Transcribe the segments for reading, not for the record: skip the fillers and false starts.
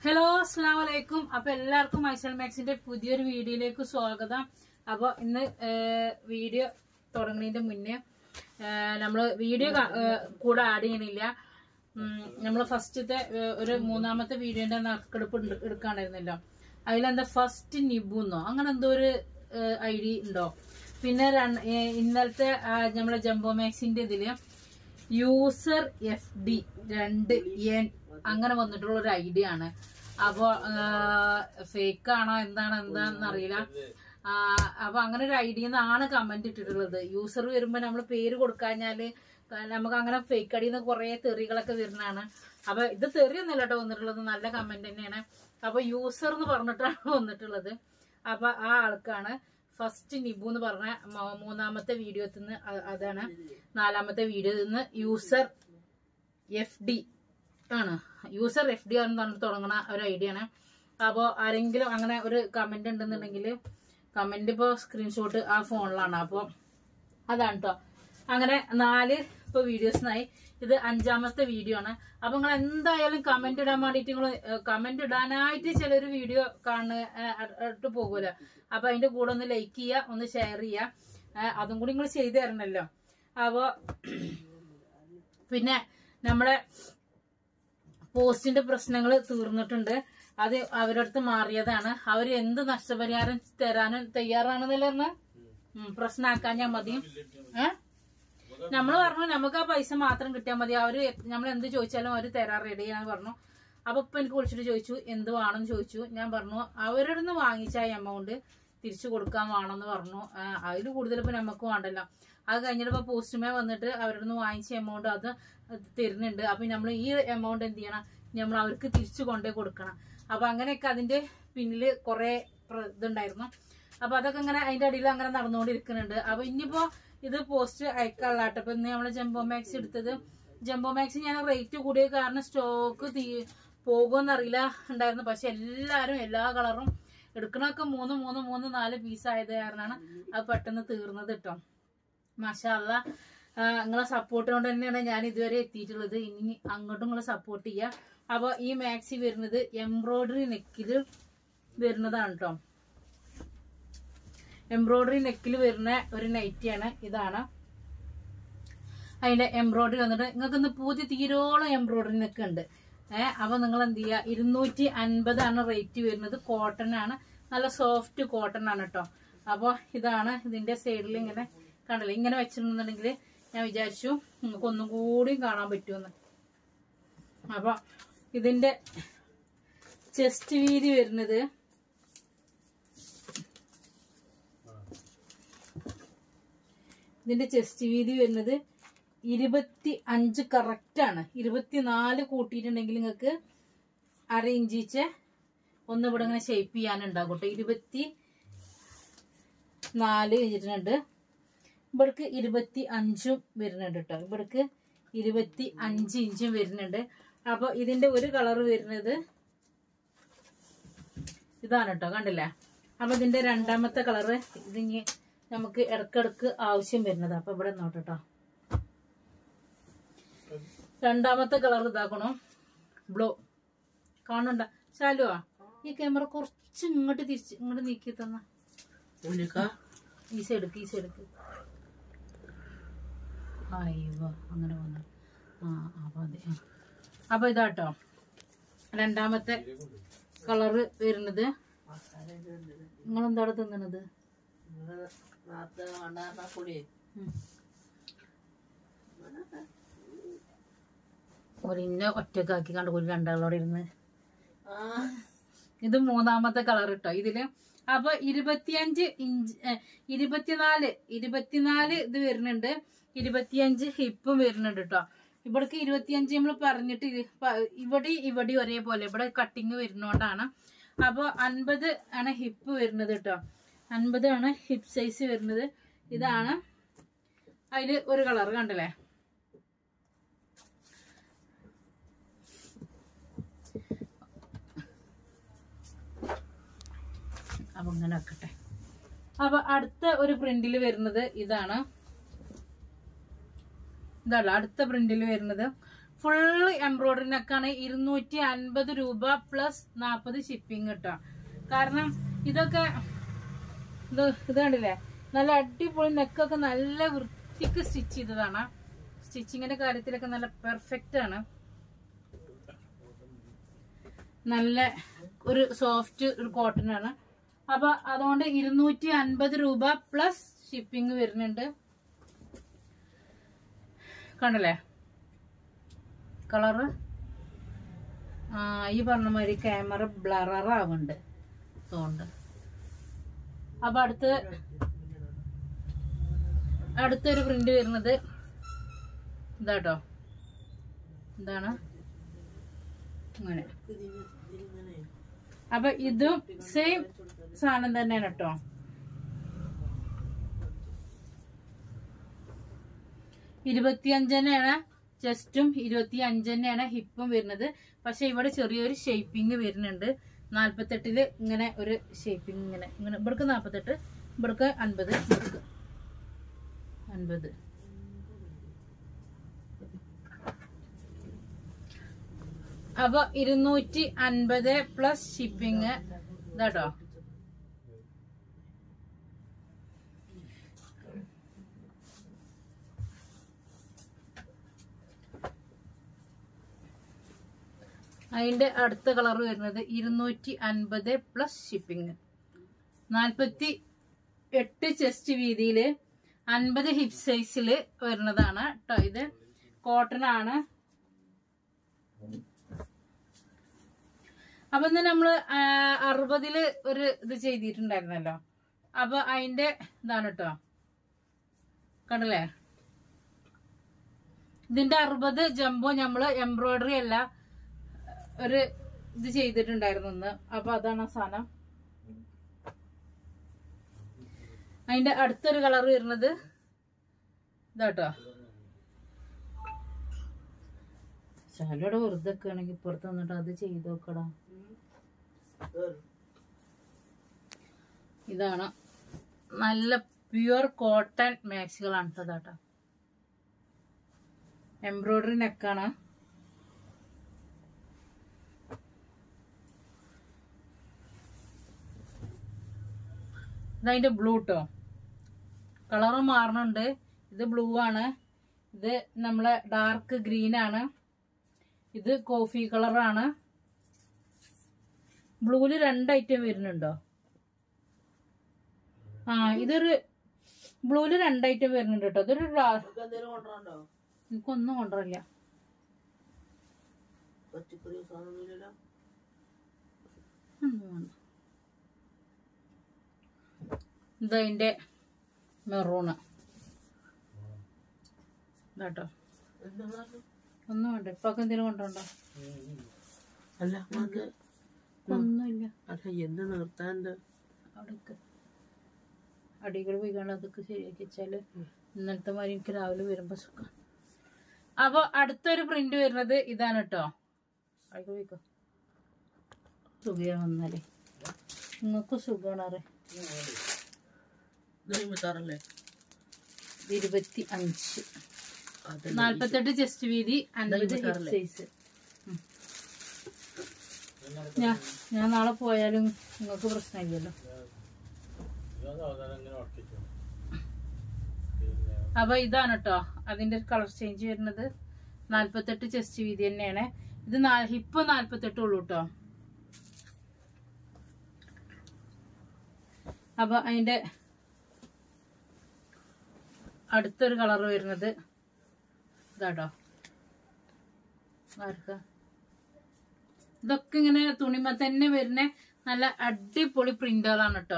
Hello അസ്സലാമു അലൈക്കും. അപ്പൊ എല്ലാവർക്കും ഐസൽ മാക്സിന്റെ പുതിയൊരു വീഡിയോയിലേക്ക് സ്വാഗതം. അപ്പൊ ഇന്ന് വീഡിയോ തുടങ്ങുന്നതിന്റെ മുന്നേ നമ്മള് വീഡിയോ കൂടെ ആഡ് ചെയ്യണില്ല. നമ്മള് ഫസ്റ്റത്തെ ഒരു മൂന്നാമത്തെ വീഡിയോന്റെ നറുക്കെടുപ്പ് എടുക്കാണ്ടായിരുന്നല്ലോ. അതിലെന്താ ഫസ്റ്റ് നിബുന്നോ അങ്ങനെ എന്തോ ഒരു ഐഡി ഉണ്ടോ. പിന്നെ ഇന്നലത്തെ നമ്മളെ ജംബോ മാക്സിന്റെ ഇതില് യൂസർ FD 2N അങ്ങനെ വന്നിട്ടുള്ള ഒരു ഐഡിയ ആണ്. അപ്പൊ ഫേക്ക് ആണോ എന്താണെന്ന് അറിയില്ല. അപ്പൊ അങ്ങനെ ഒരു ഐഡിയ എന്നാണ് കമന്റ് ഇട്ടിട്ടുള്ളത്. യൂസർ വരുമ്പോ നമ്മള് പേര് കൊടുക്കാഞ്ഞാല് നമുക്ക് അങ്ങനെ ഫേക്ക് അടിയിൽ നിന്ന് കുറെ തെറികളൊക്കെ വരുന്നതാണ്. അപ്പൊ ഇത് തെറിയൊന്നുമില്ല കേട്ടോ വന്നിട്ടുള്ളത്, നല്ല കമന്റ് തന്നെയാണ്. അപ്പൊ യൂസർ എന്ന് പറഞ്ഞിട്ടാണ് വന്നിട്ടുള്ളത്. അപ്പൊ ആ ആൾക്കാണ് ഫസ്റ്റ് നിബു എന്ന് പറഞ്ഞ മൂന്നാമത്തെ വീഡിയോ നിന്ന്, അതാണ് നാലാമത്തെ വീഡിയോ നിന്ന് യൂസർ FD ആണ്. യൂസർ FD ആണെന്ന് പറഞ്ഞിട്ട് തുടങ്ങണ ഒരു ഐഡിയ ആണ്. അപ്പോ ആരെങ്കിലും അങ്ങനെ ഒരു കമന്റ് ഉണ്ടെന്നുണ്ടെങ്കിൽ കമന്റ് ഇപ്പൊ സ്ക്രീൻഷോട്ട് ആ ഫോണിലാണ്. അപ്പൊ അതാണ് കേട്ടോ. അങ്ങനെ 4 ഇപ്പൊ വീഡിയോസിനായി. ഇത് 5ാമത്തെ വീഡിയോ ആണ്. അപ്പൊ നിങ്ങൾ എന്തായാലും കമന്റ് ഇടാൻ വേണ്ടിട്ട് നിങ്ങൾ കമന്റ് ഇടാനായിട്ട് ചിലൊരു വീഡിയോ കാണുന്നിട്ട് പോകൂല. അപ്പൊ അതിന്റെ കൂടെ ഒന്ന് ലൈക്ക് ചെയ്യുക, ഒന്ന് ഷെയർ ചെയ്യുക. അതും കൂടി നിങ്ങൾ ചെയ്തു തരണല്ലോ. അപ്പൊ പിന്നെ നമ്മളെ പോസ്റ്റിന്റെ പ്രശ്നങ്ങൾ തീർന്നിട്ടുണ്ട്. അത് അവരുടെ അടുത്ത് മാറിയതാണ്. അവര് എന്ത് നഷ്ടപരിഹാരം തരാനും തയ്യാറാണെന്നല്ലേ പറഞ്ഞ പ്രശ്നമാക്കാൻ ഞാൻ മതി. നമ്മള് പറഞ്ഞു നമുക്ക് ആ പൈസ മാത്രം കിട്ടിയാൽ മതി. അവര് നമ്മൾ എന്ത് ചോദിച്ചാലും അവര് തരാൻ റെഡിയാന്ന് പറഞ്ഞു. അപ്പൊ ഇപ്പൊ എനിക്ക് വിളിച്ചിട്ട് ചോദിച്ചു എന്ത് വേണമെന്ന് ചോദിച്ചു. ഞാൻ പറഞ്ഞു അവരുടെ നിന്ന് വാങ്ങിച്ച എമൗണ്ട് തിരിച്ചു കൊടുക്കാൻ വേണമെന്ന് പറഞ്ഞു. അതിൽ കൂടുതൽ ഇപ്പൊ നമുക്ക് വേണ്ടല്ലോ. അത് കഴിഞ്ഞിട്ട് ഇപ്പൊ പോസ്റ്റുമേ വന്നിട്ട് അവരുടെ നിന്ന് വാങ്ങിച്ച എമൗണ്ട് അത് തരുന്നുണ്ട്. അപ്പൊ നമ്മൾ ഈ എമൗണ്ട് എന്ത് ചെയ്യണം, നമ്മൾ അവർക്ക് തിരിച്ചു കൊണ്ടേ കൊടുക്കണം. അപ്പൊ അങ്ങനെയൊക്കെ അതിന്റെ പിന്നില് കുറെ ഇതുണ്ടായിരുന്നു. അപ്പൊ അതൊക്കെ അങ്ങനെ അതിന്റെ അടിയിൽ അങ്ങനെ നടന്നുകൊണ്ടിരിക്കുന്നുണ്ട്. അപ്പൊ ഇനിയിപ്പോ ഇത് പോസ്റ്റ് അയക്കാനുള്ളാട്ടോ. ഇപ്പൊ ഇന്ന് നമ്മള് ജംബോ മാക്സ് എടുത്തത്. ജംബോ മാക്സ് ഞാൻ റേറ്റ് കൂടിയ കാരണം സ്റ്റോക്ക് പോകുമെന്നറിയില്ല ഉണ്ടായിരുന്നു. പക്ഷെ എല്ലാരും എല്ലാ കളറും എടുക്കണൊക്കെ 3 പീസ് ആയത് കാരണമാണ് അത് പെട്ടെന്ന് തീർന്നത് കേട്ടോ. മാഷാ അല്ലാഹ്, നിങ്ങളെ സപ്പോർട്ട് കൊണ്ട് തന്നെയാണ് ഞാൻ ഇതുവരെ എത്തിയിട്ടുള്ളത്. ഇനി അങ്ങോട്ടും നിങ്ങളെ സപ്പോർട്ട് ചെയ്യുക. അപ്പൊ ഈ മാക്സി വരുന്നത് എംബ്രോയിഡറി നെക്കില് വരുന്നതാണ് കേട്ടോ. എംബ്രോയിഡറി നെക്കിൽ വരുന്ന ഒരു നൈറ്റിയാണ്. ഇതാണ് അതിന്റെ എംബ്രോയിഡറി വന്നിട്ട് നിങ്ങൾക്ക് ഇന്ന് പൂതി തീരോളം എംബ്രോയിഡറി നെക്ക് ഉണ്ട്. അപ്പൊ നിങ്ങൾ എന്ത് ചെയ്യുക, 250 ആണ് റേറ്റ് വരുന്നത്. കോട്ടൺ ആണ്, നല്ല സോഫ്റ്റ് കോട്ടൺ ആണ് കേട്ടോ. അപ്പൊ ഇതാണ് ഇതിന്റെ സൈഡിൽ ഇങ്ങനെ കണ്ടില്ലേ, ഇങ്ങനെ വെച്ചിട്ടുണ്ടെന്നുണ്ടെങ്കിൽ ഞാൻ വിചാരിച്ചു നിങ്ങൾക്ക് ഒന്നും കൂടി കാണാൻ പറ്റുമെന്ന്. അപ്പൊ ഇതിന്റെ ചെസ്റ്റ് വീതി വരുന്നത് ഇതിന്റെ ചെസ്റ്റ് വീതി വരുന്നത് 25 കറക്റ്റ് ആണ്. 24 കൂട്ടിയിട്ടുണ്ടെങ്കിൽ നിങ്ങൾക്ക് അര ഇഞ്ചിച്ച് ഒന്ന് ഇവിടെ ഇങ്ങനെ ഷേപ്പ് ചെയ്യാനുണ്ടാകും കേട്ടോ. 24 കഴിഞ്ഞിട്ടുണ്ട്. ഇവിടേക്ക് 25 വരുന്നുണ്ട് കേട്ടോ. ഇവിടേക്ക് 25 ഇഞ്ചും വരുന്നുണ്ട്. അപ്പൊ ഇതിന്റെ ഒരു കളർ വരുന്നത് ഇതാണ് കേട്ടോ, കണ്ടില്ലേ. അപ്പൊ ഇതിന്റെ 2ാമത്തെ കളറ് ഇതിങ്ങി നമുക്ക് ഇടക്കിടക്ക് ആവശ്യം വരുന്നത്. അപ്പൊ ഇവിടെ നോട്ടോ, 2ാമത്തെ കളർ ഇതാക്കണം, ബ്ലൂ. കാണണ്ട ശാലുവാ, ഈ ക്യാമറ കുറച്ച് ഇങ്ങോട്ട് നീക്കി തന്ന ഈ സൈഡ്ക്ക് അയ്യോ അങ്ങനെ വന്നു. അപ്പൊ അതെ. അപ്പൊ ഇതാട്ടോ 2ാമത്തെ കളറ് വരുന്നത്. നിങ്ങളെന്താണ് തിന്നണത്? ഒരിന്നെ ഒറ്റക്കാക്കി കണ്ട് ഒരു 2 ഇരുന്ന്. ഇത് 3ാമത്തെ കളർ കേട്ടോ ഇതില്. അപ്പൊ 25 ഇഞ്ച് 24 ഇത് വരുന്നുണ്ട്. 25 ഹിപ്പും വരുന്നുണ്ട് കേട്ടോ. ഇവിടേക്ക് 25 നമ്മൾ പറഞ്ഞിട്ട് ഇവിടെ ഒരേപോലെ ഇവിടെ കട്ടിങ് വരുന്നോണ്ടാണ്. അപ്പൊ 50 ആണ് ഹിപ്പ് വരുന്നത് കേട്ടോ. 50 ആണ് ഹിപ്പ് സൈസ് വരുന്നത്. ഇതാണ് അതില് ഒരു കളർ കണ്ടല്ലേ. അപ്പൊ ഇങ്ങനെ വെക്കട്ടെ. അപ്പൊ അടുത്ത ഒരു പ്രിന്റിൽ വരുന്നത് ഇതാണ്. അടുത്ത പ്രിന്റിൽ വരുന്നത് ഫുള്ള് എംബ്രോയിഡറി നെക്കാണ്. 250 രൂപ പ്ലസ് 40 ഷിപ്പിംഗ് കിട്ടാം. കാരണം ഇതൊക്കെ ഇത് കണ്ടില്ലേ, നല്ല അടിപൊളി നെക്കൊക്കെ നല്ല വൃത്തിക്ക് സ്റ്റിച്ച് ചെയ്തതാണ്. സ്റ്റിച്ചിങ്ങിന്റെ കാര്യത്തിലൊക്കെ നല്ല പെർഫെക്റ്റ് ആണ്. നല്ല ഒരു സോഫ്റ്റ് ഒരു കോട്ടൺ ആണ്. അപ്പൊ അതുകൊണ്ട് 250 രൂപ പ്ലസ് ഷിപ്പിംഗ് വരുന്നുണ്ട്. കണ്ടല്ലേ കളറ്? ഈ പറഞ്ഞ മാതിരി ക്യാമറ ബ്ലറാവുന്നുണ്ട് അതുകൊണ്ട്. അപ്പൊ അടുത്തൊരു പ്രിന്റ് വരുന്നത് ഇതാട്ടോ. എന്താണ് അങ്ങനെ. അപ്പൊ ഇതും സെയിം സാധനം തന്നെയാണ് കേട്ടോ. $25 ചെസ്റ്റും 25 ഹിപ്പും വരുന്നത്. പക്ഷെ ഇവിടെ ചെറിയൊരു ഷേപ്പിംഗ് വരുന്നുണ്ട്. 48 ഇങ്ങനെ ഒരു ഷേപ്പിംഗ് ഇങ്ങനെ ഇവിടക്ക് 48, ഇവിടക്ക് 50, ഇവിടക്ക് 50. അപ്പൊ 250 പ്ലസ് ഷിപ്പിംഗ് ഇതാട്ടോ. അതിന്റെ അടുത്ത കളർ വരുന്നത് 250 പ്ലസ് ഷിപ്പിംഗ്. 48 ചെസ്റ്റ് വീതിയില് 50 ഹിപ്പ് സൈസില് വരുന്നതാണ് കേട്ടോ. ഇത് കോട്ടൺ ആണ്. അപ്പൊ ഇന്ന് നമ്മള് 60 ഒരു ഇത് ചെയ്തിട്ടുണ്ടായിരുന്നല്ലോ. അപ്പൊ അതിന്റെ ഇതാണ് കേട്ടോ. കണ്ടല്ലേ, ഇതിന്റെ 60 ജംബോ നമ്മള് എംബ്രോയിഡറി അല്ല ഒരു ഇത് ചെയ്തിട്ടുണ്ടായിരുന്നു. അപ്പൊ അതാണ് ആ സാധനം. അതിന്റെ അടുത്തൊരു കളർ വരുന്നത് ഇതാട്ടോ. ശാലയുടെ വെറുതെ ഒക്കെ ആണെങ്കിൽ ഇപ്പുറത്ത് വന്നിട്ട് അത് ചെയ്ത് നോക്കടാ. ഇതാണ് നല്ല പ്യുവർ കോട്ടൺ മാക്സികളാണ് കേട്ടോ. എംബ്രോയിഡറി നെക്കാണ്. ഇതതിന്റെ ബ്ലൂ ട്ടോ. കളറ് മാറുന്നുണ്ട്. ഇത് ബ്ലൂ ആണ്. ഇത് നമ്മളെ ഡാർക്ക് ഗ്രീൻ ആണ്. ഇത് കോഫി കളറാണ്. ബ്ലൂല് 2 ഐറ്റം വരുന്നുണ്ടോ? ഇതൊരു ബ്ലൂല് 2 ഐറ്റം വരുന്നുണ്ട് കേട്ടോ. ഇതൊരു എനിക്കൊന്നും കൊണ്ടുവരില്ല. ഇതതിന്റെ മെറൂണ് ഇതാട്ടോ. ഒന്നും വേണ്ട. ഇപ്പൊ എന്തെങ്കിലും കൊണ്ടുണ്ടോ? ഒന്നുമില്ല. അവിടേക്ക് അടികൾ പോയി കാണാൻ അതൊക്കെ ശരിയാക്കി വെച്ചാല് ഇന്നലത്തെ മാതിരി എനിക്ക് രാവിലെ വരുമ്പോ സുഖം. അപ്പൊ അടുത്തൊരു പ്രിന്റ് വരുന്നത് ഇതാണ് കേട്ടോ. അടികൾ പോയിക്കോ. സുഖിയാ വന്നാലേ നിങ്ങൾക്ക് സുഖമാണ്. അറിയാം 25, 48 ചെസ്റ്റ് വീതി, 50 ഹിപ്പ് സൈസ്. ഞാൻ നാളെ പോയാലും നിങ്ങൾക്ക് പ്രശ്നമില്ലല്ലോ. അപ്പൊ ഇതാണ് കേട്ടോ അതിന്റെ കളർ ചേഞ്ച് വരുന്നത്. 48 ചെസ്റ്റ് വീതി തന്നെയാണ്. ഇത് ഹിപ്പ് 48 ഉള്ളൂ കേട്ടോ. അപ്പൊ അതിന്റെ അടുത്തൊരു കളർ വരുന്നത് ഇതാട്ടോ. ഇതൊക്കെ ഇങ്ങനെ തുണിമ തന്നെ വരുന്ന നല്ല അടിപൊളി പ്രിന്റുകളാണ് കേട്ടോ.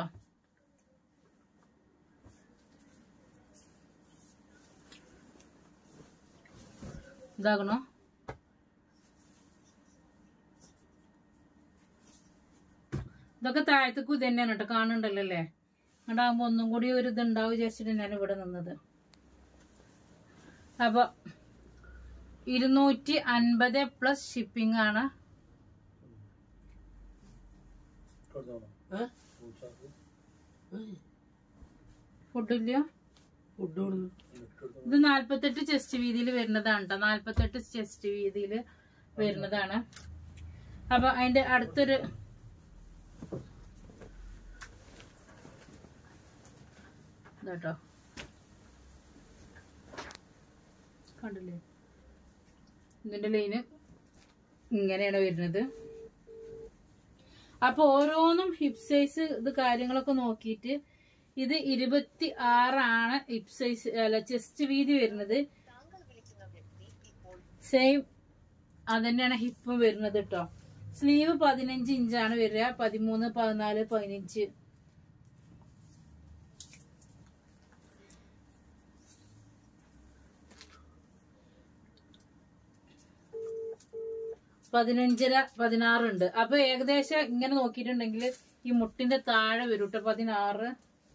ഇതാകണോ? ഇതൊക്കെ താഴത്തേക്കും ഇത് തന്നെയാണ് കേട്ടോ. കാണുന്നുണ്ടല്ലോ അല്ലേ? അങ്ങോട്ടാകുമ്പോ ഒന്നും കൂടി ഒരു ഇതുണ്ടാവും വിചാരിച്ചിട്ട് ഞാൻ ഇവിടെ നിന്നത്. അപ്പൊ 250 പ്ലസ് ഷിപ്പിംഗ് ആണ്. ഫുഡില്ല. ഇത് 48 ചെസ്റ്റ് വീതിയിൽ വരുന്നതാണ് കേട്ടോ. 48 ചെസ്റ്റ് വീതിയിൽ വരുന്നതാണ്. അപ്പൊ അതിന്റെ അടുത്തൊരു ഇതാട്ടോ, കണ്ടില്ലേ, ഇതിന്റെ ലൈന് ഇങ്ങനെയാണ് വരുന്നത്. അപ്പൊ ഓരോന്നും ഹിപ്പ് സൈസ് ഇത് കാര്യങ്ങളൊക്കെ നോക്കിയിട്ട് ഇത് 26 ഹിപ്പ് സൈസ് അല്ല ചെസ്റ്റ് വീതി വരുന്നത്. സെയിം അതന്നെയാണ് ഹിപ്പും വരുന്നത് കേട്ടോ. സ്ലീവ് 15 ഇഞ്ചാണ് വരിക. 13, 14, 15. പതിനഞ്ചര 16 ഉണ്ട്. അപ്പൊ ഏകദേശം ഇങ്ങനെ നോക്കിയിട്ടുണ്ടെങ്കിൽ ഈ മുട്ടിന്റെ താഴെ വരും കേട്ടോ. 16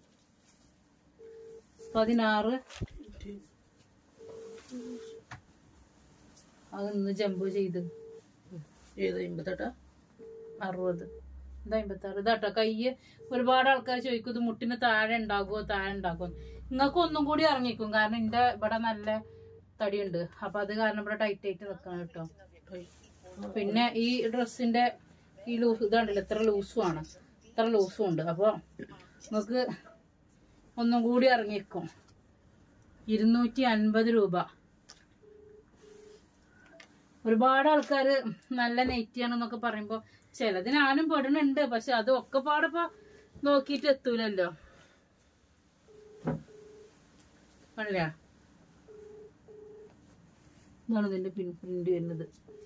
അതൊന്ന് ജമ്പ് ചെയ്ത് 58 60 ഇത് 56 ഇതാട്ടോ. കയ്യ് ഒരുപാട് ആൾക്കാർ ചോദിക്കും ഇത് മുട്ടിന് താഴെ ഉണ്ടാകുമോ നിങ്ങൾക്ക് ഒന്നും കൂടി ഇറങ്ങിക്കും. കാരണം എന്റെ ഇവിടെ നല്ല തടിയുണ്ട്. അപ്പൊ അത് കാരണം ഇവിടെ ടൈറ്റ് ആയിട്ട് നിൽക്കണം കേട്ടോ. പിന്നെ ഈ ഡ്രസ്സിന്റെ ഈ ലൂസ് ഇതാണ്ടല്ലോ, ഇത്ര ലൂസും ആണ്, ഇത്ര ലൂസും ഉണ്ട്. അപ്പൊ നമുക്ക് ഒന്നും കൂടി ഇറങ്ങിക്കും. 250 രൂപ. ഒരുപാട് ആൾക്കാര് നല്ല നെറ്റിയാണെന്നൊക്കെ പറയുമ്പോ ചിലത് ഞാനും പെടുന്നുണ്ട്. പക്ഷെ അത് ഒക്കെ പാടപ്പോ നോക്കിയിട്ട് എത്തൂലല്ലോ. കണ്ടില്ല, ഇതാണ് ഇതിന്റെ പ്രിന്റ് വരുന്നത്.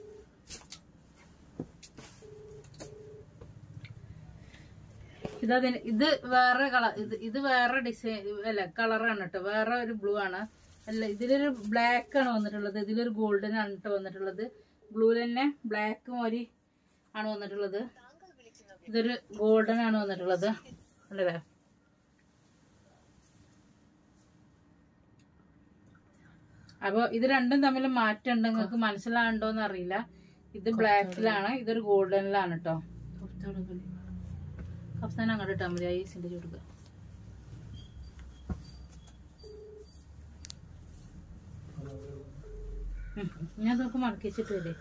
ഇത് വേറെ കളർ, ഇത് വേറെ ഡിസൈൻ അല്ല കളറാണ് കേട്ടോ. വേറെ ഒരു ബ്ലൂ ആണ്. അല്ല, ഇതിലൊരു ബ്ലാക്ക് ആണ് വന്നിട്ടുള്ളത്. ഇതിലൊരു ഗോൾഡൻ ആണ് കേട്ടോ വന്നിട്ടുള്ളത്. ബ്ലൂ തന്നെ ബ്ലാക്ക് മോരി ആണ് വന്നിട്ടുള്ളത്. ഇതൊരു ഗോൾഡൻ ആണ് വന്നിട്ടുള്ളത്. അല്ലേ, അപ്പൊ ഇത് രണ്ടും തമ്മിൽ മാറ്റമുണ്ട്. നിങ്ങൾക്ക് മനസ്സിലാകണ്ടോന്ന് അറിയില്ല. ഇത് ബ്ലാക്കിലാണ്, ഇതൊരു ഗോൾഡനിലാണ് കേട്ടോ. അവസാനം അങ്ങോട്ട് ഇട്ടാൽ മതി. ഐസിന്റെ ചുടുക. ഞാൻ നമുക്ക് മടക്കി വെച്ചിട്ടില്ലേ.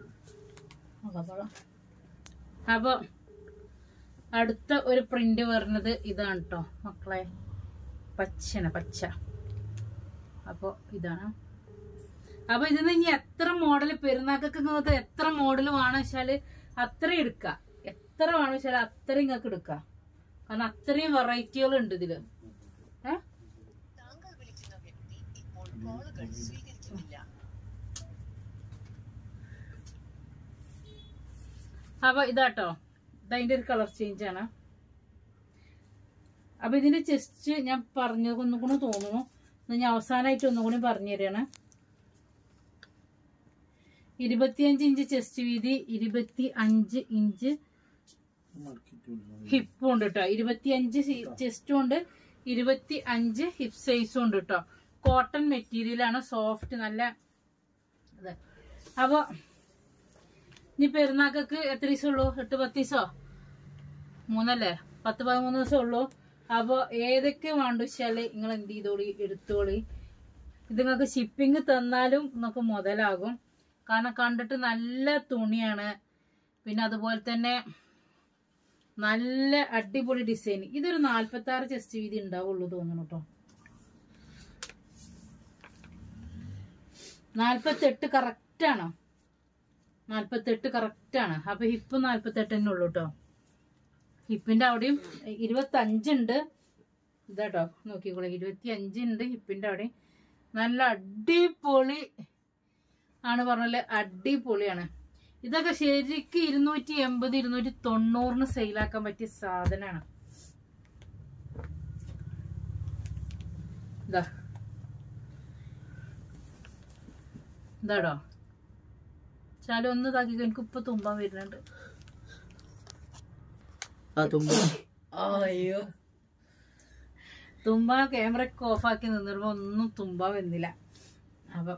അപ്പൊ അടുത്ത ഒരു പ്രിന്റ് വരുന്നത് ഇതാണ് കേട്ടോ മക്കളെ. പച്ച. അപ്പൊ ഇതാണ്. അപ്പൊ ഇതിന് ഇനി എത്ര മോഡൽ പെരുന്നാക്കൊക്കെ നിങ്ങൾക്ക് എത്ര മോഡൽ വേണം വെച്ചാല് അത്ര എടുക്ക. എത്ര വേണം വെച്ചാൽ അത്രയും നിങ്ങൾക്ക് എടുക്കാം. കാരണം അത്രയും വെറൈറ്റികൾ ഉണ്ട് ഇതില്. അപ്പൊ ഇതാട്ടോ, ഇതതിന്റെ ഒരു കളർ ചേഞ്ച് ആണ്. അപ്പൊ ഇതിന്റെ ചെസ്റ്റ് ഞാൻ പറഞ്ഞത് ഒന്നുകൂടി തോന്നുന്നു. ഞാൻ അവസാനമായിട്ട് ഒന്നുകൂടി പറഞ്ഞു തരാണ്. 25 ഇഞ്ച് ചെസ്റ്റ് വീതി, 25 ഇഞ്ച് ഹിപ്പും ഉണ്ട് കേട്ടോ. 25 ചെസ്റ്റും ഉണ്ട്, 25 ഹിപ്പ് സൈസും ഉണ്ട് കേട്ടോ. കോട്ടൺ മെറ്റീരിയൽ ആണ്, സോഫ്റ്റ് നല്ല. അപ്പൊ ഇനി പെരുന്നാക്കൊക്കെ എത്ര ദിവസം ഉള്ളൂ? 8-10 ദിവസോ 3 10-13 ദിവസം ഉള്ളൂ. അപ്പൊ ഏതൊക്കെ വേണ്ട വെച്ചാല് നിങ്ങൾ എന്ത് ചെയ്തോളി, എടുത്തോളി. ഇത് നിങ്ങൾക്ക് ഷിപ്പിംഗ് തന്നാലും നിങ്ങൾക്ക് മുതലാകും. കാരണം കണ്ടിട്ട് നല്ല തുണിയാണ്. പിന്നെ അതുപോലെ തന്നെ നല്ല അടിപൊളി ഡിസൈൻ. ഇതൊരു 46 ചെസ്റ്റ് വീതി ഉണ്ടാവുള്ളൂ തോന്നുന്നു കേട്ടോ. 48 കറക്റ്റാണ്. 48 കറക്റ്റാണ്. അപ്പൊ ഹിപ്പ് 48 തന്നെ ഉള്ളൂ കേട്ടോ. ഹിപ്പിന്റെ അവിടെയും 25 ഉണ്ട്. ഇതാട്ടോ നോക്കിക്കോളെ, 25 ഉണ്ട് ഹിപ്പിന്റെ അവിടെയും. നല്ല അടിപൊളി ആണ് പറഞ്ഞാല്, അടിപൊളിയാണ്. ഇതൊക്കെ ശരിക്കും 280, 290 സെയിലാക്കാൻ പറ്റിയ സാധനമാണ്. ഇതാടോ ചാലും ഒന്ന് ഇതാക്കി. എനിക്ക് ഇപ്പൊ തുമ്പാൻ വരുന്നുണ്ട്. അയ്യോ, തുമ്പാ ക്യാമറയൊക്കെ ഓഫാക്കി നിന്നിരുമ്പോ ഒന്നും തുമ്പാൻ വരുന്നില്ല. അപ്പൊ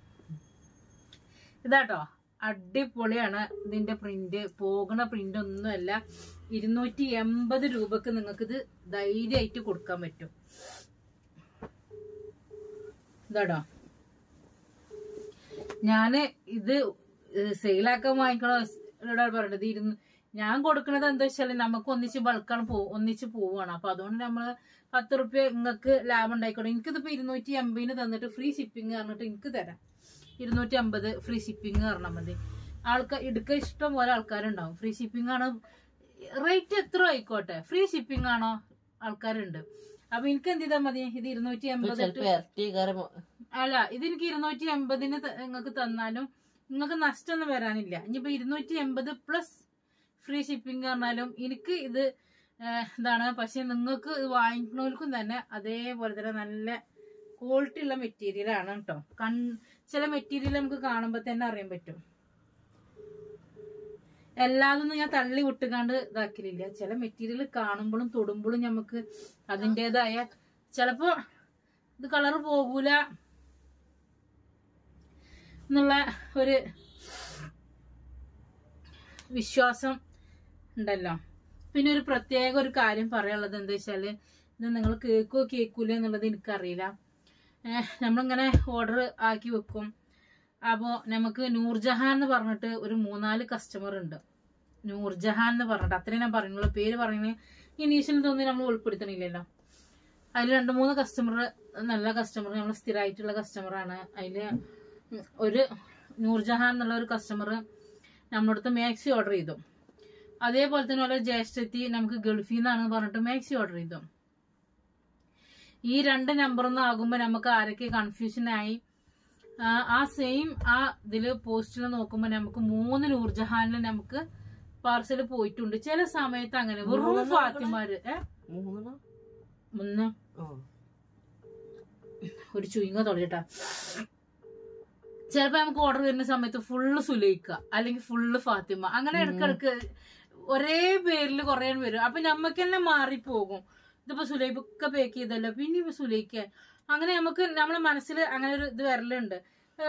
ഇതാട്ടോ അടിപൊളിയാണ്. ഇതിന്റെ പ്രിന്റ് പോകുന്ന പ്രിന്റ് ഒന്നുമല്ല. 280 രൂപക്ക് നിങ്ങൾക്ക് ഇത് ധൈര്യമായിട്ട് കൊടുക്കാൻ പറ്റും. ഇതാടോ, ഞാന് ഇത് സെയിലാക്കാൻ വാങ്ങിക്കണോ പറയണത്. ഞാൻ കൊടുക്കണത് എന്താ വെച്ചാല് നമുക്ക് ഒന്നിച്ച് ബൾക്കാണ് ഒന്നിച്ച് പോവാണ്. അപ്പൊ അതുകൊണ്ട് നമ്മള് 10 റുപ്യ നിങ്ങൾക്ക് ലാഭം ഉണ്ടായിക്കോട്ടെ. എനിക്കിതിപ്പോ 250 തന്നിട്ട് ഫ്രീ ഷിപ്പിംഗ് പറഞ്ഞിട്ട് എനിക്ക് തരാം. 250 ഫ്രീ ഷിപ്പിംഗ് പറഞ്ഞാൽ മതി. എടുക്ക ഇഷ്ടം പോലെ ആൾക്കാരുണ്ടാവും. ഫ്രീ ഷിപ്പിംഗ് ആണ്, റേറ്റ് എത്ര ആയിക്കോട്ടെ, ഫ്രീ ഷിപ്പിംഗ് ആണോ ആൾക്കാരുണ്ട്. അപ്പൊ എനിക്ക് എന്ത് ചെയ്താൽ മതി, ഇത് 250 അല്ല, ഇത് എനിക്ക് 280 നിങ്ങൾക്ക് തന്നാലും നിങ്ങൾക്ക് നഷ്ടമൊന്നും വരാനില്ല. ഇനിയിപ്പോ 280 പ്ലസ് ഫ്രീ ഷിപ്പിംഗ് പറഞ്ഞാലും എനിക്ക് ഇത് ഇതാണ്. പക്ഷെ നിങ്ങൾക്ക് വാങ്ങിക്കുന്നവർക്കും തന്നെ അതേപോലെ തന്നെ നല്ല ക്വാളിറ്റി ഉള്ള മെറ്റീരിയൽ ആണ് കേട്ടോ. ചില മെറ്റീരിയൽ നമുക്ക് കാണുമ്പോൾ തന്നെ അറിയാൻ പറ്റും. എല്ലാതൊന്നും ഞാൻ തള്ളി വിട്ടുകാണ്ട് ഇതാക്കലില്ല. ചില മെറ്റീരിയൽ കാണുമ്പോഴും തൊടുമ്പോഴും നമുക്ക് അതിൻ്റെതായ ചിലപ്പോ ഇത് കളറ് പോകൂല എന്നുള്ള ഒരു വിശ്വാസം ഉണ്ടല്ലോ. പിന്നെ ഒരു പ്രത്യേക ഒരു കാര്യം പറയാനുള്ളത് എന്താ വെച്ചാല്, ഇത് നിങ്ങൾ കേൾക്കൂല എന്നുള്ളത് എനിക്കറിയില്ല. നമ്മളിങ്ങനെ ഓർഡർ ആക്കി വെക്കും. അപ്പോൾ നമുക്ക് നൂർജഹാൻ എന്ന് പറഞ്ഞിട്ട് ഒരു 3-4 കസ്റ്റമർ ഉണ്ട്. നൂർജഹാൻ എന്ന് പറഞ്ഞിട്ട്, അത്രയും ഞാൻ പറയുന്നുള്ളൂ. പേര് പറയുന്നത് ഇനീഷ്യൽ തോന്നി നമ്മൾ ഉൾപ്പെടുത്തണില്ലല്ലോ. അതിൽ 2-3 കസ്റ്റമർ നല്ല കസ്റ്റമർ, നമ്മൾ സ്ഥിരമായിട്ടുള്ള കസ്റ്റമറാണ്. അതിൽ ഒരു നൂർജഹാൻ എന്നുള്ള ഒരു കസ്റ്റമർ നമ്മളടുത്ത് മാക്സി ഓർഡർ ചെയ്തു. അതേപോലെ തന്നെ ഒരു ജ്യേഷ്ഠത്തി നമുക്ക് ഗൾഫിൽ നിന്നാണ് പറഞ്ഞിട്ട് മാക്സി ഓർഡർ ചെയ്തു. ഈ 2 നമ്പറൊന്നും ആകുമ്പോൾ നമുക്ക് ആരൊക്കെ കൺഫ്യൂഷനായി. ആ സെയിം ഇതില് പോസ്റ്റിൽ നോക്കുമ്പോൾ നമുക്ക് 3 നൂർജഹാനിൽ നമുക്ക് പാർസൽ പോയിട്ടുണ്ട്. ചില സമയത്ത് അങ്ങനെ വെറും ഫാത്തിമാര് 3 ഒരു ചുയിങ്ങ തൊള്ളിട്ടാ. ചിലപ്പോ നമുക്ക് ഓർഡർ വരുന്ന സമയത്ത് ഫുള്ള് സുലൈക്ക അല്ലെങ്കിൽ ഫുള്ള് ഫാത്തിമ, അങ്ങനെ ഇടക്കിടക്ക് ഒരേ പേരിൽ കുറേ വരും. അപ്പൊ നമ്മക്ക് തന്നെ മാറിപ്പോകും. ഇതിപ്പോ സുലൈബൊക്കെ പേക്ക് ചെയ്തല്ലോ, പിന്നെ ഇപ്പൊ സുലൈക്ക, അങ്ങനെ നമുക്ക് നമ്മളെ മനസ്സിൽ അങ്ങനെ ഒരു ഇത് വരലുണ്ട്.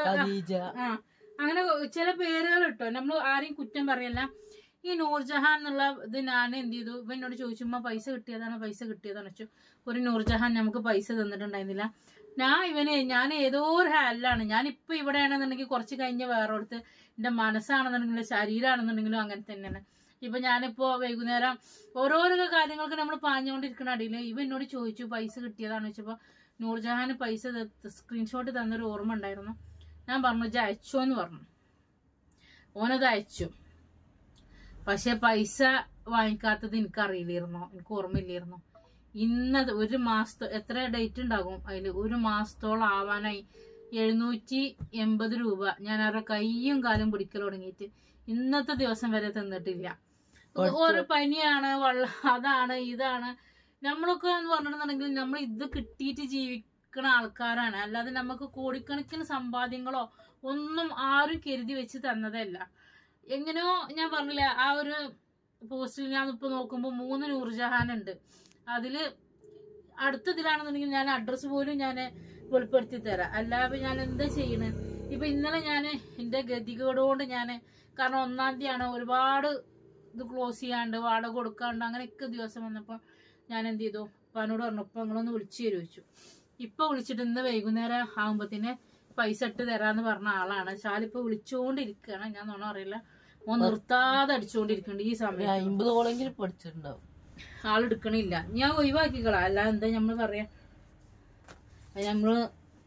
അങ്ങനെ ചില പേരുകൾ ഇട്ടോ. നമ്മൾ ആരെയും കുറ്റം പറയല്ല. ഈ നൂർജഹാൻ എന്നുള്ള ഇത് ഞാൻ എന്ത് ചെയ്തു, ഇവ എന്നോട് ചോദിച്ചുമ്പോ പൈസ കിട്ടിയതാണ് വെച്ചു. ഒരു നൂർജഹാൻ നമുക്ക് പൈസ തന്നിട്ടുണ്ടായിരുന്നില്ല. ഞാൻ ഏതോ ഒരു ഹാലിലാണ്. ഞാനിപ്പോ ഇവിടെയാണെന്നുണ്ടെങ്കിൽ കുറച്ച് കഴിഞ്ഞ് വേറെടുത്ത് എന്റെ മനസ്സാണെന്നുണ്ടെങ്കിലും ശരീരമാണെന്നുണ്ടെങ്കിലും അങ്ങനെ തന്നെയാണ്. ഇപ്പൊ ഞാനിപ്പോ വൈകുന്നേരം ഓരോരോ കാര്യങ്ങൾക്ക് നമ്മൾ പാഞ്ഞുകൊണ്ടിരിക്കുന്ന അടിയിൽ ഇവ എന്നോട് ചോദിച്ചു പൈസ കിട്ടിയതാണെന്ന് വെച്ചപ്പോ നൂർജഹാന് പൈസ സ്ക്രീൻഷോട്ട് തന്നൊരു ഓർമ്മ ഉണ്ടായിരുന്നു. ഞാൻ പറഞ്ഞു ഇജ്ജ് അയച്ചോ എന്ന് പറഞ്ഞു. ഓനത് അയച്ചു. പക്ഷെ പൈസ വാങ്ങിക്കാത്തത് എനിക്കറിയില്ലായിരുന്നോ, എനിക്ക് ഓർമ്മയില്ലായിരുന്നു. ഇന്നത് ഒരു എത്ര ഡേറ്റ് ഉണ്ടാകും അതില്, 1 മാസത്തോളം ആവാനായി 780 രൂപ ഞാൻ അവരുടെ കയ്യും കാലും പിടിക്കൽ തുടങ്ങിയിട്ട് ഇന്നത്തെ ദിവസം വരെ തന്നിട്ടില്ല. ഓരോ പനിയാണ്, അതാണ് ഇതാണ്. നമ്മളൊക്കെ എന്ന് പറഞ്ഞിട്ടുണ്ടെങ്കിൽ നമ്മൾ ഇത് കിട്ടിയിട്ട് ജീവിക്കുന്ന ആൾക്കാരാണ്. അല്ലാതെ നമുക്ക് കോടിക്കണക്കിന് സമ്പാദ്യങ്ങളോ ഒന്നും ആരും കരുതി വെച്ച് തന്നതല്ല. എങ്ങനെയോ ഞാൻ പറഞ്ഞില്ല, ആ ഒരു പോസ്റ്റിൽ ഞാൻ ഇപ്പൊ നോക്കുമ്പോ 3 നൂർജഹാൻ ഉണ്ട്. അതില് അടുത്തതിലാണെന്നുണ്ടെങ്കിൽ ഞാൻ അഡ്രസ്സ് പോലും ഞാൻ വെളിപ്പെടുത്തി തരാം. അല്ലാതെ ഞാൻ എന്താ ചെയ്യണേ. ഇപ്പൊ ഇന്നലെ ഞാൻ എന്റെ ഗതികേടുകൊണ്ട് കാരണം 1-ാം തീയതിയാണ്, ഒരുപാട് ഇത് ക്ലോസ് ചെയ്യാണ്ട് വാടക കൊടുക്കാണ്ട് അങ്ങനെയൊക്കെ ദിവസം വന്നപ്പോ ഞാൻ എന്ത് ചെയ്തു, ഉപ്പാനോട് പറഞ്ഞു ഉപ്പ നിങ്ങളൊന്ന് വിളിച്ചു ചോദിച്ചു. ഇപ്പൊ വിളിച്ചിട്ട് ഇന്ന് വൈകുന്നേരം ആകുമ്പത്തിന് പൈസ ഇട്ട് തരാന്ന് പറഞ്ഞ ആളാണ്. ശാലിപ്പോ വിളിച്ചോണ്ടിരിക്കുകയാണ്. ഞാൻ നോണ അറിയില്ല, ഓൻ നിർത്താതെ അടിച്ചോണ്ടിരിക്കുന്നുണ്ട് ഈ സമയം. 50 പഠിച്ചിട്ടുണ്ടാവും. ആളെടുക്കണില്ല. ഞാൻ ഒഴിവാക്കിക്കളാ, അല്ല എന്താ നമ്മള് പറയാ. നമ്മള്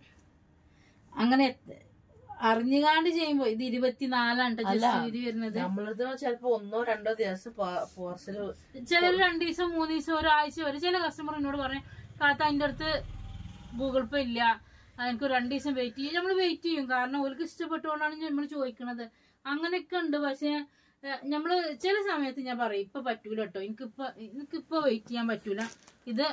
അങ്ങനെ അറിഞ്ഞുകാണ്ട് ചെയ്യുമ്പോ ഇത് 24 വരുന്നത്. നമ്മളത് ചിലപ്പോ 1-2 ദിവസം പാർസല്, ചിലർ 2 ദിവസം 3 ദിവസം ഒരാഴ്ച വരെ. ചില കസ്റ്റമർ എന്നോട് പറയാം കാലത്ത് അതിന്റെ അടുത്ത് ഗൂഗിൾ പേ ഇല്ല, എനിക്ക് 2 ദിവസം വെയിറ്റ് ചെയ്യും. നമ്മൾ വെയിറ്റ് ചെയ്യും, കാരണം അവർക്ക് ഇഷ്ടപ്പെട്ടുകൊണ്ടാണ് നമ്മൾ ചോദിക്കണത്. അങ്ങനെയൊക്കെ ഉണ്ട്. പക്ഷെ നമ്മള് ചില സമയത്ത് ഞാൻ പറയും ഇപ്പൊ പറ്റൂല കേട്ടോ, എനിക്കിപ്പോ വെയിറ്റ് ചെയ്യാൻ പറ്റൂല. ഇത്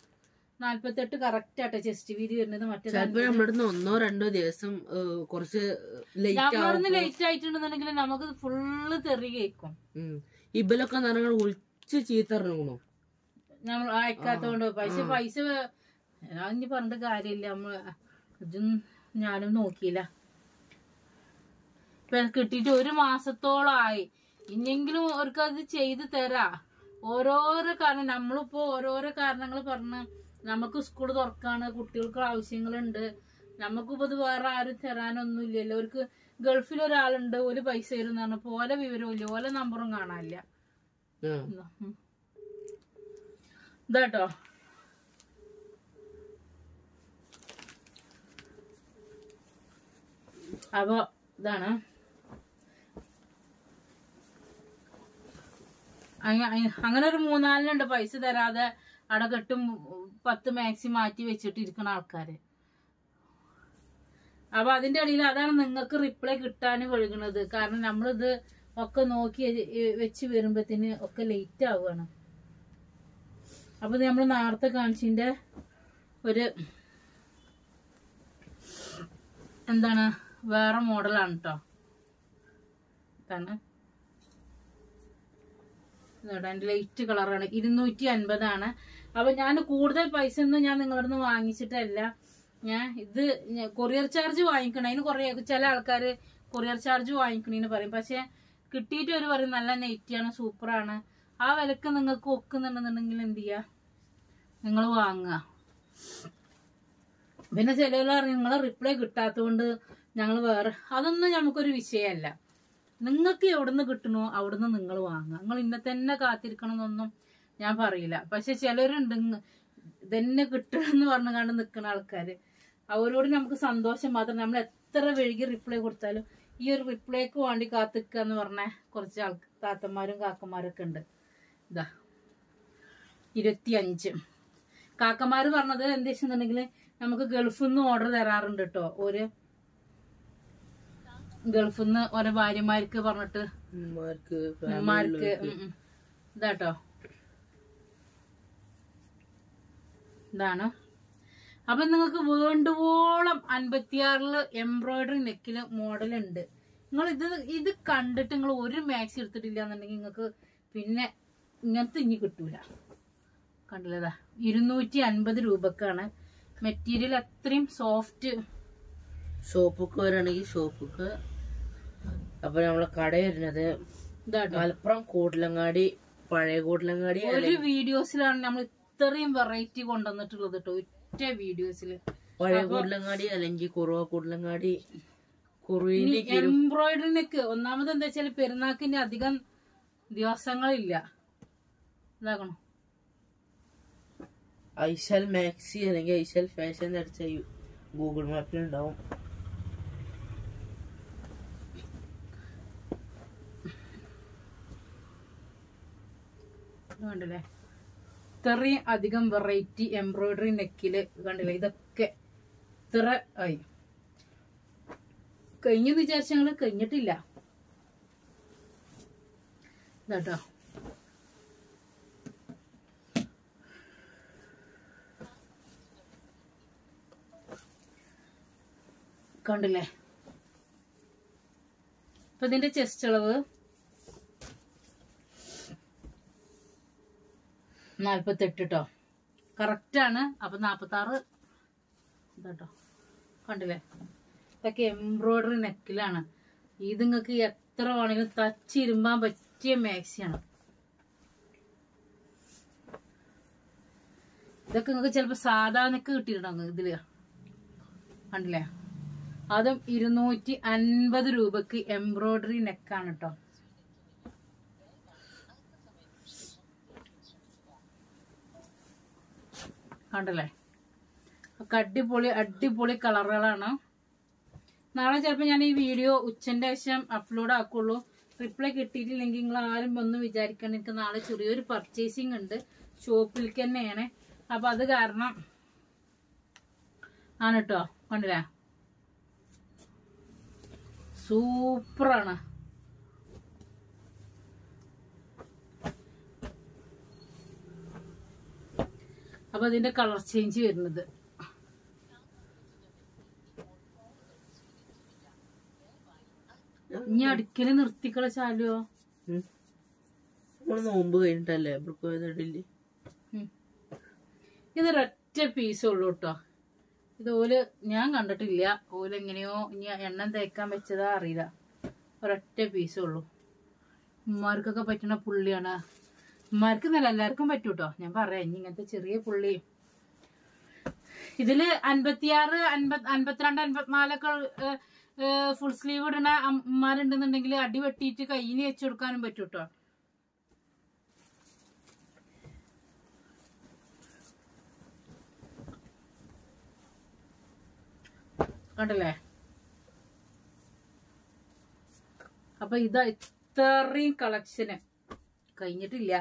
48 കറക്റ്റ് ആട്ടെ ചെസ്റ്റ് വീതി വരുന്നത്. മറ്റേ 1-2 ദിവസം കുറച്ച് ലേറ്റ് ആയിട്ടുണ്ടെന്നുണ്ടെങ്കിൽ നമുക്ക് ഫുള്ള് തെറി കേൾക്കും. ഇബലൊക്കെ വിളിച്ച് ചീത്തറിഞ്ഞു നമ്മൾ അയക്കാത്തോണ്ട്. പക്ഷെ പൈസ ഞാൻ പറഞ്ഞിട്ട് കാര്യമില്ല. ഇതും ഞാനും നോക്കിയില്ല. ഇപ്പൊ കിട്ടിയിട്ട് 1 മാസത്തോളമായി. ഇനിയെങ്കിലും അവർക്കത് ചെയ്ത് തരാ. ഓരോരോ കാരണം നമ്മളിപ്പോ ഓരോരോ കാരണങ്ങൾ പറഞ്ഞ് നമുക്ക് സ്കൂൾ തുറക്കാണ്, കുട്ടികൾക്ക് ആവശ്യങ്ങളുണ്ട്, നമുക്കിപ്പോ ഇത് വേറെ ആരും തരാനൊന്നും ഇല്ലല്ലോ. അവർക്ക് ഗൾഫിൽ ഒരാളുണ്ട്, ഒരു പൈസ തരും എന്ന് പറഞ്ഞപ്പോ ഓല വിവരവും ഇല്ല, ഓല നമ്പറും കാണാനില്ല. ഇതാട്ടോ അപ്പൊ ഇതാണ് അങ്ങനെ ഒരു 3-4 പൈസ തരാതെ അവിടെ കെട്ടും 10 മാക്സി മാറ്റി വെച്ചിട്ട് ഇരിക്കുന്ന ആൾക്കാര്. അപ്പൊ അതിന്റെ ഇടയിൽ അതാണ് നിങ്ങൾക്ക് റിപ്ലൈ കിട്ടാൻ വഴുകുന്നത്. കാരണം നമ്മളിത് ഒക്കെ നോക്കി വെച്ച് വരുമ്പത്തിന് ഒക്കെ ലേറ്റ് ആവുകയാണ്. അപ്പൊ നമ്മൾ നേരത്തെ കാണിച്ചിന്റെ ഒരു എന്താണ് വേറെ മോഡലാണ് കേട്ടോ. ഇതാണ് എന്റെ ലൈറ്റ് കളറാണ്. 250 അപ്പൊ ഞാൻ കൂടുതൽ പൈസ ഒന്നും ഞാൻ നിങ്ങളുടെ നിന്ന് വാങ്ങിച്ചിട്ടല്ല. ഞാൻ ഇത് കൊറിയർ ചാർജ് വാങ്ങിക്കണം. അതിന് കുറെ ചില ആൾക്കാര് കൊറിയർ ചാർജ് വാങ്ങിക്കണേന്ന് പറയും. പക്ഷെ കിട്ടിയിട്ട് ഒരു പറയും നല്ല നെറ്റിയാണ്, സൂപ്പറാണ്, ആ വിലക്ക് നിങ്ങൾക്ക് ഒക്കുന്നുണ്ടെന്നുണ്ടെങ്കിൽ എന്ത് ചെയ്യാ, നിങ്ങൾ വാങ്ങുക. പിന്നെ ചിലർ നിങ്ങളെ റിപ്ലൈ കിട്ടാത്തതുകൊണ്ട് ഞങ്ങൾ വേറെ, അതൊന്നും നമുക്കൊരു വിഷയമല്ല. നിങ്ങൾക്ക് എവിടുന്ന് കിട്ടണോ അവിടുന്ന് നിങ്ങൾ വാങ്ങുക. നിങ്ങൾ ഇന്നെ തന്നെ കാത്തിരിക്കണം എന്നൊന്നും ഞാൻ പറയില്ല. പക്ഷെ ചിലരുണ്ട് ഇതന്നെ കിട്ടണമെന്ന് പറഞ്ഞു കണ്ട് നിൽക്കുന്ന ആൾക്കാര്. അവരോട് നമുക്ക് സന്തോഷം മാത്രം. നമ്മൾ എത്ര വൈകി റിപ്ലൈ കൊടുത്താലും ഈ ഒരു റിപ്ലൈക്ക് വേണ്ടി കാത്തിക്കുക എന്ന് പറഞ്ഞ കുറച്ച് താത്തന്മാരും കാക്കന്മാരൊക്കെ ഉണ്ട്. ഇതാ 25 കാക്കന്മാര് പറഞ്ഞത് എന്താ വെച്ചിട്ടുണ്ടെങ്കിൽ നമുക്ക് ഗൾഫിൽ നിന്ന് ഓർഡർ തരാറുണ്ട് കേട്ടോ. ഒരു ഗൾഫിൽ നിന്ന് ഓരോ ഭാര്യമാർക്ക് പറഞ്ഞിട്ട് ഉമ്മാർക്ക് ഇതാട്ടോ ഇതാണ്. അപ്പൊ നിങ്ങൾക്ക് വേണ്ടുവോളം 56 എംബ്രോയിഡറി നെക്കില് മോഡൽ ഉണ്ട്. നിങ്ങൾ ഇത് കണ്ടിട്ട് നിങ്ങൾ ഒരു മാക്സി എടുത്തിട്ടില്ല എന്നുണ്ടെങ്കിൽ നിങ്ങൾക്ക് പിന്നെ ഇങ്ങനത്തെ ഇനി കിട്ടൂല. കണ്ടില്ലതാ 250 രൂപക്കാണ്. മെറ്റീരിയൽ അത്രയും സോഫ്റ്റ്. ഷോപ്പൊക്കെ വരാണെങ്കിൽ ഷോപ്പൊക്കെ. അപ്പൊ നമ്മളെ കട വരുന്നത് മലപ്പുറം കൂടലങ്ങാടി, പഴയ കൂടലങ്ങാടി. ഒരു വീഡിയോസിലാണ് നമ്മൾ ഇത്രയും വെറൈറ്റി കൊണ്ടുവന്നിട്ടുള്ളത് കേട്ടോ. ഒറ്റ വീഡിയോസില് പഴയ കൂടലങ്ങാടി അല്ലെങ്കിൽ കുറവ കൂടലങ്ങാടി. എംബ്രോയിഡറിനൊക്കെ ഒന്നാമത് എന്താ വെച്ചാല് പെരുന്നാക്കിന്റെ അധികം ദിവസങ്ങളില്ല. ഇതാകണം ഐശൽ മാക്സി അല്ലെങ്കിൽ ഐശൽ ഫാഷൻ അടിച്ച ഗൂഗിൾ മാപ്പിൽ ഉണ്ടാവും. കണ്ടില്ലേ ഇത്രയും അധികം വെറൈറ്റി എംബ്രോയിഡറി നെക്കില് കണ്ടില്ലേ. ഇതൊക്കെ ഇത്ര ആയി കഴിഞ്ഞെന്ന് വിചാരിച്ച ഞങ്ങള് കഴിഞ്ഞിട്ടില്ല. ഇതാട്ടോ കണ്ടില്ലേ. അപ്പൊ ഇതിന്റെ ചെസ്റ്റ് അളവ് 48 കേട്ടോ. കറക്റ്റാണ്. അപ്പൊ 46 ഇതാട്ടോ കണ്ടില്ലേ. ഇതൊക്കെ എംബ്രോയിഡറി നെക്കിലാണ്. ഇത് നിങ്ങൾക്ക് എത്ര വേണമെങ്കിലും തച്ചിരുമ്പാൻ പറ്റിയ മാക്സിയാണ്. ഇതൊക്കെ നിങ്ങൾക്ക് ചിലപ്പോ സാധാ നെക്ക് കിട്ടിയിട്ടുണ്ടാവും ഇതില്. കണ്ടില്ലേ. അതും 250 രൂപക്ക് എംബ്രോയിഡറി നെക്കാണ് കേട്ടോ. കണ്ടല്ലേ. അടിപൊളി കളറുകളാണ്. നാളെ ചിലപ്പോൾ ഞാൻ ഈ വീഡിയോ ഉച്ചന്റെ ശേഷം അപ്ലോഡ് ആക്കുള്ളൂ. റിപ്ലൈ കിട്ടിയിട്ടില്ലെങ്കിൽ നിങ്ങൾ ആരും ഒന്നും വിചാരിക്കണം. എനിക്ക് നാളെ ചെറിയൊരു പർച്ചേസിങ് ഉണ്ട്, ഷോപ്പിലേക്ക് തന്നെയാണ്. അപ്പൊ അത് കാരണം ആണ് കേട്ടോ. കണ്ടില്ലേ സൂപ്പറാണ്. അപ്പൊ അതിന്റെ കളർ ചേഞ്ച് വരുന്നത് ഇനി അടുക്കല് നിർത്തിക്കളച്ചാലോ. നോമ്പ് കഴിഞ്ഞിട്ടല്ലേ ഇതൊരൊറ്റ പീസേ ഉള്ളൂ കേട്ടോ. ഇത് ഓല് ഞാൻ കണ്ടിട്ടില്ല. ഓല് എങ്ങനെയോ ഇനി എണ്ണം തേക്കാൻ വെച്ചതാ അറിയില്ല. ഒരൊറ്റ പീസേ ഉള്ളൂ. ഉമ്മാർക്കൊക്കെ പറ്റുന്ന പുള്ളിയാണ്. ഉമ്മാർക്ക് നല്ല എല്ലാവർക്കും പറ്റൂട്ടോ. ഞാൻ പറയാം ഇനി ഇങ്ങനത്തെ ചെറിയ പുള്ളി ഇതില് 56, 52, 54 ഫുൾ സ്ലീവ് ഇടുന്ന അമ്മമാരുണ്ടെന്നുണ്ടെങ്കിൽ അടി വെട്ടിയിട്ട് കയ്യിന് വെച്ചു കൊടുക്കാനും പറ്റും കേട്ടോ. കണ്ടല്ലേ? അപ്പൊ ഇതാ ഇത്രയും കളക്ഷന് കഴിഞ്ഞിട്ടില്ല.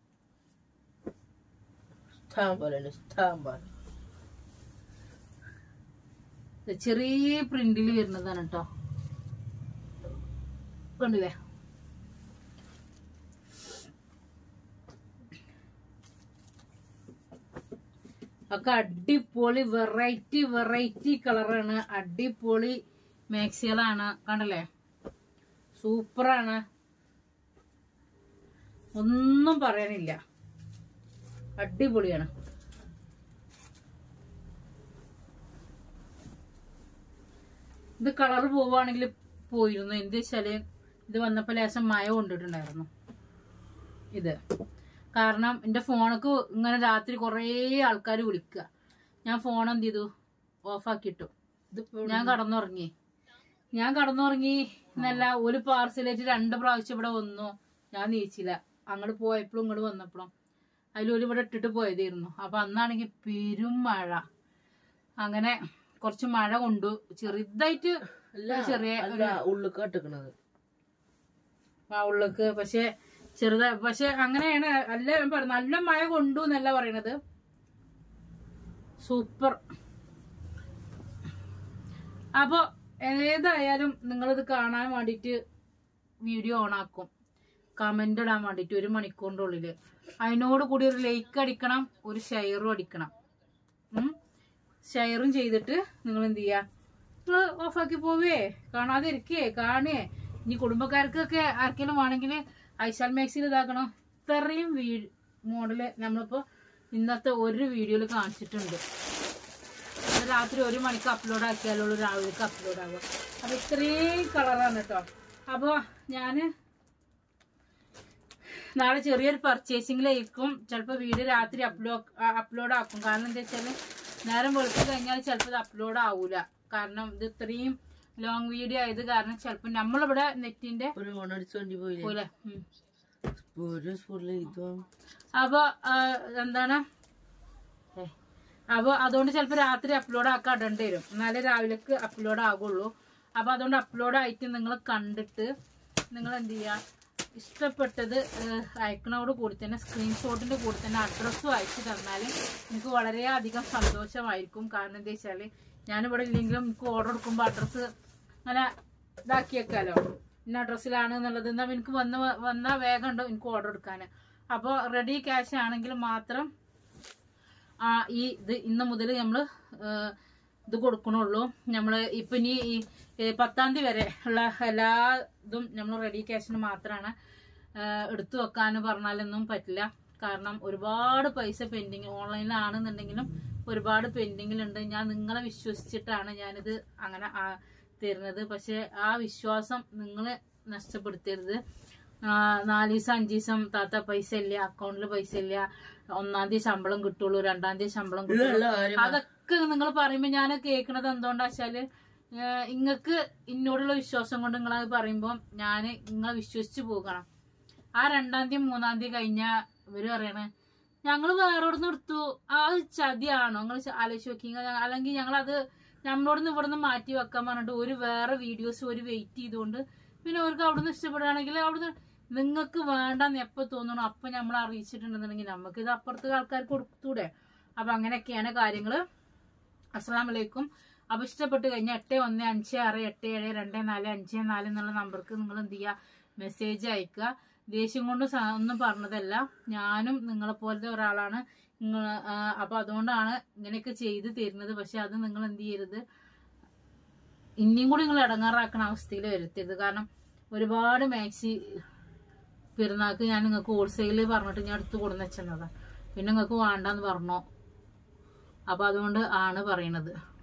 ചെറിയ പ്രിന്റിൽ വരുന്നതാണ് കേട്ടോ. കണ്ടില്ലേ? ഒക്കെ അടിപൊളി വെറൈറ്റി കളറാണ്. അടിപൊളി മാക്സികളാണ്. കണ്ടല്ലേ? സൂപ്പറാണ്, ഒന്നും പറയാനില്ല. അടിപൊളിയാണ്. ഇത് കളറ് പോവാണെങ്കിൽ പോയിരുന്നു. എന്ത് വെച്ചാല് ഇത് വന്നപ്പോ ലേശം മഴ കൊണ്ടിട്ടുണ്ടായിരുന്നു ഇത്. കാരണം എന്റെ ഫോണക്ക് ഇങ്ങനെ രാത്രി കൊറേ ആൾക്കാർ വിളിക്കുക. ഞാൻ ഫോൺ എന്ത് ചെയ്തു, ഓഫാക്കിട്ടു. ഞാൻ കടന്നുറങ്ങി എന്നല്ല, ഒരു പാർസലായിട്ട് 2 പ്രാവശ്യം ഇവിടെ വന്നു. ഞാൻ നീച്ചില്ല. അങ്ങോട്ട് പോയപ്പോഴും ഇങ്ങോട്ട് വന്നപ്പോഴും അതിലൊരു ഇവിടെ ഇട്ടിട്ട് പോയതായിരുന്നു. അപ്പൊ അന്നാണെങ്കിൽ പെരും മഴ. അങ്ങനെ കുറച്ച് മഴ കൊണ്ടു. ചെറുതായിട്ട് ചെറിയ ഉള്ളിക്ക് പക്ഷെ ചെറുതായി. പക്ഷെ അങ്ങനെയാണ് അല്ല പറയുന്നത്. നല്ല മഴ കൊണ്ടു എന്നല്ല പറയണത്. സൂപ്പർ. അപ്പൊ ഏതായാലും നിങ്ങളിത് കാണാൻ വേണ്ടിട്ട് വീഡിയോ ഓണാക്കും, കമന്റ് ഇടാൻ വേണ്ടിട്ട് 1 മണിക്കൂറിന്റെ ഉള്ളില്. അതിനോട് കൂടി ഒരു ലൈക്ക് അടിക്കണം, ഒരു ഷെയറും അടിക്കണം. ഷെയറും ചെയ്തിട്ട് നിങ്ങൾ എന്ത് ചെയ്യാ, നിങ്ങൾ ഓഫാക്കി പോവേ, കാണാതെ ഇരിക്കേ, കാണേ. ഇനി കുടുംബക്കാർക്കൊക്കെ ആർക്കെങ്കിലും വേണമെങ്കിൽ ഐശാൽ മാക്സിൽ ഇതാക്കണം. ഇത്രയും മോഡല് നമ്മളിപ്പോ ഇന്നത്തെ ഒരു വീഡിയോയിൽ കാണിച്ചിട്ടുണ്ട്. രാത്രി 1 മണിക്ക് അപ്ലോഡ് ആക്കിയാലുള്ള രാവിലേക്ക് അപ്ലോഡ് ആകും. അപ്പൊ ഇത്രയും കളറാണ് കേട്ടോ. അപ്പൊ ഞാന് നാളെ ചെറിയൊരു പർച്ചേസിങ്ങിലായിരിക്കും. ചിലപ്പോ വീഡിയോ രാത്രി അപ്ലോഡ് ആക്കും. കാരണം എന്താ വെച്ചാല് നേരം വെളുത്ത് കഴിഞ്ഞാൽ ചിലപ്പോൾ ഇത് അപ്ലോഡ് ആവൂല. കാരണം ഇത് ഇത്രയും ലോങ് വീഡിയോ ആയത് കാരണം ചിലപ്പോ നമ്മളിവിടെ നെറ്റിന്റെ പോലെ. അപ്പൊ എന്താണ്, അപ്പൊ അതുകൊണ്ട് ചിലപ്പോ രാത്രി അപ്ലോഡ് ആക്കാൻ ഇടേണ്ടി വരും. എന്നാലേ രാവിലേക്ക് അപ്ലോഡ് ആകുള്ളൂ. അപ്പൊ അതുകൊണ്ട് അപ്ലോഡ് ആയിട്ട് നിങ്ങൾ കണ്ടിട്ട് നിങ്ങൾ എന്ത് ചെയ്യാ, ഇഷ്ടപ്പെട്ടത് അയക്കണോട് കൂടി തന്നെ സ്ക്രീൻഷോട്ടിന്റെ കൂടി തന്നെ അഡ്രസ്സും അയച്ചു തന്നാൽ എനിക്ക് വളരെയധികം സന്തോഷമായിരിക്കും. കാരണം എന്താ വെച്ചാല് ഞാനിവിടെ ഇല്ലെങ്കിലും എനിക്ക് ഓർഡർ എടുക്കുമ്പോൾ അഡ്രസ്സ് അങ്ങനെ ഇതാക്കി വെക്കാലോ, ഇന്ന അഡ്രസ്സിലാണ് എന്നുള്ളത്. എന്നാൽ എനിക്ക് വന്ന വേഗം ഉണ്ടോ എനിക്ക് ഓർഡർ എടുക്കാൻ. അപ്പോൾ റെഡി ക്യാഷ് ആണെങ്കിൽ മാത്രം ഇത് ഇന്ന് മുതൽ നമ്മൾ ഇത് കൊടുക്കണുള്ളൂ. നമ്മൾ ഇപ്പം ഇനി 10-ാം തീയതി വരെ ഉള്ള എല്ലാ ഇതും നമ്മൾ റെഡി ക്യാഷിന് മാത്രമാണ് എടുത്തു വെക്കാൻ പറഞ്ഞാലൊന്നും പറ്റില്ല. കാരണം ഒരുപാട് പൈസ പെൻഡിങ് ഓൺലൈനിലാണെന്നുണ്ടെങ്കിലും ഒരുപാട് പെൻഡിങ്ങിലുണ്ട്. ഞാൻ നിങ്ങളെ വിശ്വസിച്ചിട്ടാണ് ഞാനിത് അങ്ങനെ തരുന്നത്. പക്ഷെ ആ വിശ്വാസം നിങ്ങൾ നഷ്ടപ്പെടുത്തരുത്. 4 ദിവസം 5 ദിവസം താത്ത പൈസ ഇല്ല, അക്കൗണ്ടിൽ പൈസ ഇല്ല, 1-ാം തീയതി ശമ്പളം കിട്ടുള്ളൂ, 2-ാം തീയതി ശമ്പളം കിട്ടുള്ളൂ, അതൊക്കെ നിങ്ങൾ പറയുമ്പോ ഞാൻ കേൾക്കണത് എന്തുകൊണ്ടാ വെച്ചാല് ഇങ്ങക്ക് ഇന്നോടുള്ള വിശ്വാസം കൊണ്ട് നിങ്ങളത് പറയുമ്പോ ഞാൻ നിങ്ങളെ വിശ്വസിച്ച് പോകണം. ആ 2-ാം തീയതി 3-ാം തീയതി കഴിഞ്ഞാ ഇവര് പറയണേ ഞങ്ങള് വേറോടുന്ന് എടുത്തു, ആ ചതിയാണോ നിങ്ങൾ ആലോചിച്ച് വെക്കുക. അല്ലെങ്കിൽ ഞങ്ങളത് നമ്മളോടൊന്ന് ഇവിടുന്ന് മാറ്റി വെക്കാൻ പറഞ്ഞിട്ട് ഒരു വേറെ വീഡിയോസ് ഒരു വെയിറ്റ് ചെയ്തുകൊണ്ട് പിന്നെ അവർക്ക് അവിടുന്ന് ഇഷ്ടപ്പെടുകയാണെങ്കിൽ അവിടുന്ന് നിങ്ങൾക്ക് വേണ്ടെന്ന് എപ്പോൾ തോന്നണം അപ്പം നമ്മൾ അറിയിച്ചിട്ടുണ്ടെന്നുണ്ടെങ്കിൽ നമുക്ക് ഇത് അപ്പുറത്ത് ആൾക്കാർക്ക് കൊടുത്തൂടെ. അപ്പൊ അങ്ങനെയൊക്കെയാണ് കാര്യങ്ങള്. അസ്സലാമു അലൈക്കും. അപ്പൊ ഇഷ്ടപ്പെട്ട് കഴിഞ്ഞാൽ 8156872454 എന്നുള്ള നമ്പർക്ക് നിങ്ങൾ എന്ത് ചെയ്യുക, മെസ്സേജ് അയക്കുക. ദേഷ്യം കൊണ്ട് ഒന്നും പറഞ്ഞതല്ല, ഞാനും നിങ്ങളെ പോലത്തെ ഒരാളാണ്. അപ്പൊ അതുകൊണ്ടാണ് ഇങ്ങനെയൊക്കെ ചെയ്ത് തരുന്നത്. പക്ഷെ അത് നിങ്ങൾ എന്ത് ചെയ്യരുത്, ഇനിയും കൂടി നിങ്ങൾ ഇടങ്ങാറാക്കണ അവസ്ഥയിൽ വരുത്തരുത്. കാരണം ഒരുപാട് മാക്സി പെരുന്നാൾക്ക് ഞാൻ നിങ്ങൾക്ക് ഹോൾസെയിൽ പറഞ്ഞിട്ട് ഞാൻ എടുത്ത് കൊടുന്ന് വെച്ചതാണ്. പിന്നെ നിങ്ങൾക്ക് വേണ്ടെന്ന് പറഞ്ഞോ. അപ്പൊ അതുകൊണ്ട് ആണ് പറയണത്.